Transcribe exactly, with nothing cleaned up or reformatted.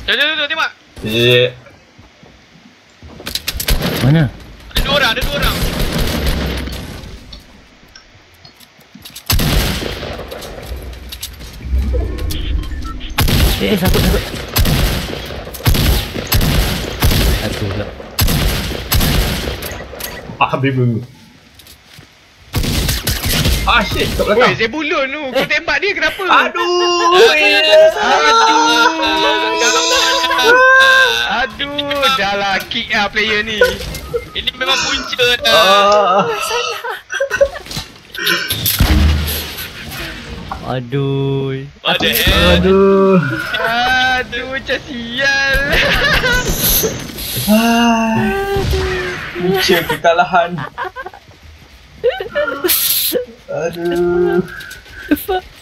Jom, jom, jom, tembak. Eh. Mana? Ada dua orang, ada dua orang. Eh, satu, satu. Satu pula. Ah, habis dulu. Ah, shit, kat Weh, belakang. Zebulon tu. Kau tembak dia kenapa? Aduh. Aduh. Aduh, dah lah kick lah player ni. Ini memang punca dah. Ah. Aduh. What the hell? Aduh. Aduh, macam sial. Punca kekalahan. Aduh.